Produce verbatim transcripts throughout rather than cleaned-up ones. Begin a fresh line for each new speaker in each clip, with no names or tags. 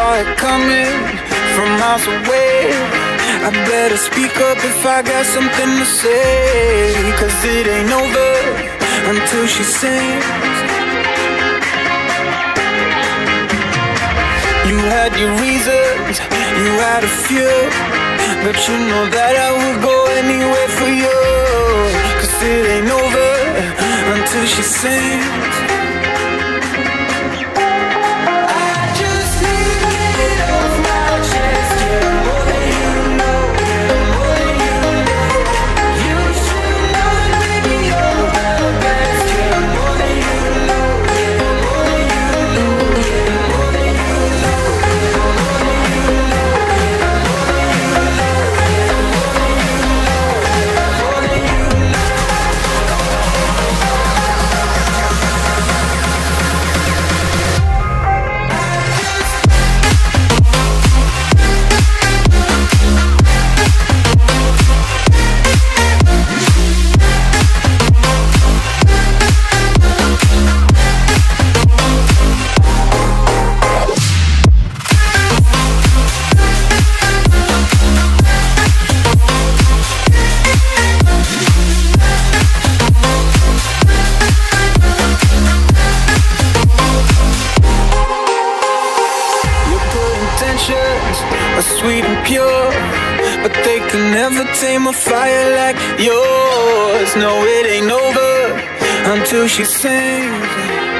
saw it coming from miles away. I better speak up if I got something to say, 'cause it ain't over until she sings. You had your reasons, you had a few, but you know that I would go anywhere for you. 'Cause it ain't over until she sings. Are sweet and pure, but they can never tame a fire like yours. No, it ain't over until she sings.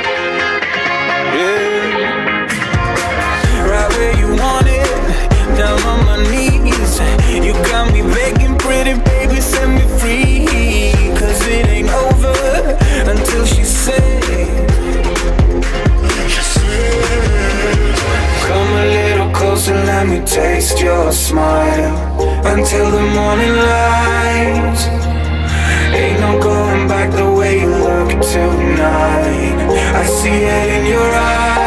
Yeah. Right where you want it, down on my knees. You got me begging, pretty baby, set me free. 'Cause it ain't over until she sings. Come a little closer, let me taste your smile until the morning light. Ain't no going back the way you look tonight. I see it in your eyes.